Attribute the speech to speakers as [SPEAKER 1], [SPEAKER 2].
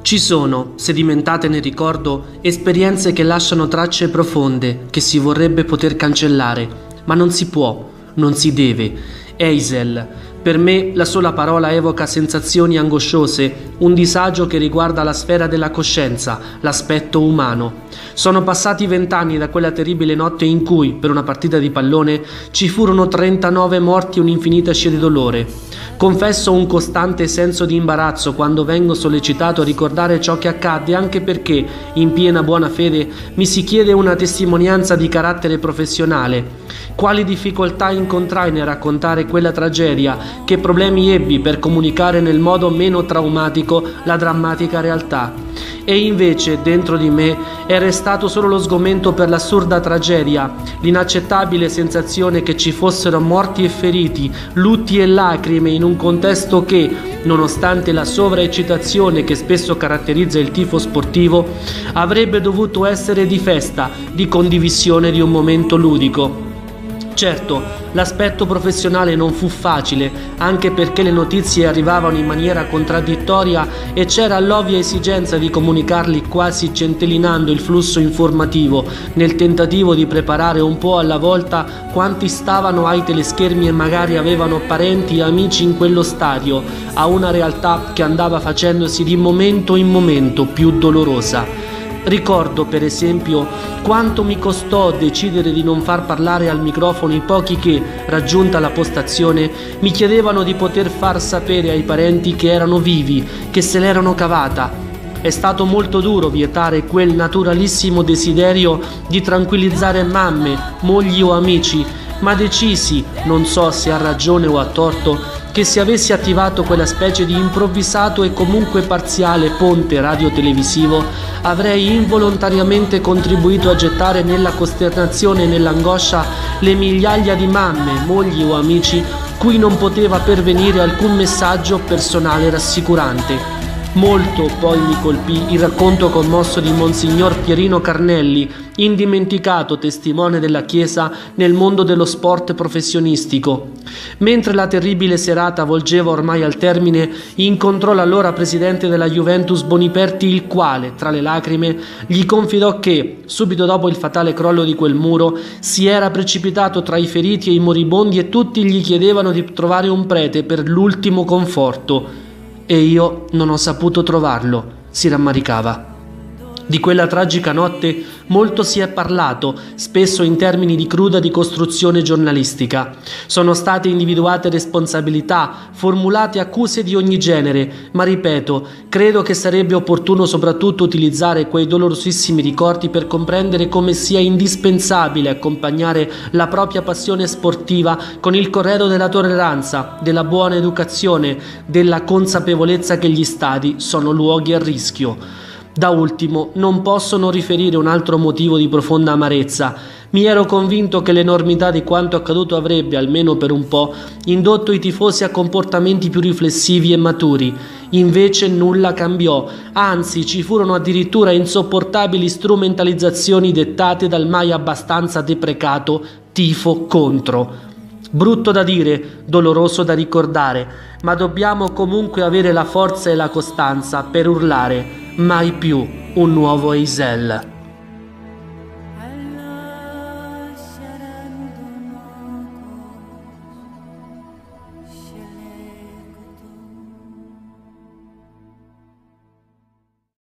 [SPEAKER 1] Ci sono, sedimentate nel ricordo, esperienze che lasciano tracce profonde che si vorrebbe poter cancellare, ma non si può, non si deve. Eisel. Per me la sola parola evoca sensazioni angosciose, un disagio che riguarda la sfera della coscienza, l'aspetto umano. Sono passati 20 anni da quella terribile notte in cui, per una partita di pallone, ci furono 39 morti e un'infinita scia di dolore. Confesso un costante senso di imbarazzo quando vengo sollecitato a ricordare ciò che accadde, anche perché, in piena buona fede, mi si chiede una testimonianza di carattere professionale. Quali difficoltà incontrai nel raccontare quella tragedia, che problemi ebbi per comunicare nel modo meno traumatico la drammatica realtà. E invece, dentro di me, è restato solo lo sgomento per l'assurda tragedia, l'inaccettabile sensazione che ci fossero morti e feriti, lutti e lacrime in un contesto che, nonostante la sovraeccitazione che spesso caratterizza il tifo sportivo, avrebbe dovuto essere di festa, di condivisione di un momento ludico. Certo, l'aspetto professionale non fu facile, anche perché le notizie arrivavano in maniera contraddittoria e c'era l'ovvia esigenza di comunicarli quasi centellinando il flusso informativo, nel tentativo di preparare un po' alla volta quanti stavano ai teleschermi e magari avevano parenti e amici in quello stadio, a una realtà che andava facendosi di momento in momento più dolorosa. Ricordo, per esempio, quanto mi costò decidere di non far parlare al microfono i pochi che, raggiunta la postazione, mi chiedevano di poter far sapere ai parenti che erano vivi, che se l'erano cavata. È stato molto duro vietare quel naturalissimo desiderio di tranquillizzare mamme, mogli o amici, ma decisi, non so se a ragione o a torto, che se avessi attivato quella specie di improvvisato e comunque parziale ponte radio-televisivo, avrei involontariamente contribuito a gettare nella costernazione e nell'angoscia le migliaia di mamme, mogli o amici cui non poteva pervenire alcun messaggio personale rassicurante. Molto poi mi colpì il racconto commosso di Monsignor Pierino Carnelli, indimenticato testimone della Chiesa nel mondo dello sport professionistico. Mentre la terribile serata volgeva ormai al termine, incontrò l'allora presidente della Juventus Boniperti, il quale, tra le lacrime, gli confidò che, subito dopo il fatale crollo di quel muro, si era precipitato tra i feriti e i moribondi e tutti gli chiedevano di trovare un prete per l'ultimo conforto. E io non ho saputo trovarlo, si rammaricava. Di quella tragica notte molto si è parlato, spesso in termini di cruda ricostruzione giornalistica. Sono state individuate responsabilità, formulate accuse di ogni genere, ma ripeto, credo che sarebbe opportuno soprattutto utilizzare quei dolorosissimi ricordi per comprendere come sia indispensabile accompagnare la propria passione sportiva con il corredo della tolleranza, della buona educazione, della consapevolezza che gli stadi sono luoghi a rischio. Da ultimo, non posso non riferire un altro motivo di profonda amarezza. Mi ero convinto che l'enormità di quanto accaduto avrebbe, almeno per un po', indotto i tifosi a comportamenti più riflessivi e maturi. Invece nulla cambiò, anzi ci furono addirittura insopportabili strumentalizzazioni dettate dal mai abbastanza deprecato tifo contro. Brutto da dire, doloroso da ricordare, ma dobbiamo comunque avere la forza e la costanza per urlare mai più un nuovo Eisel.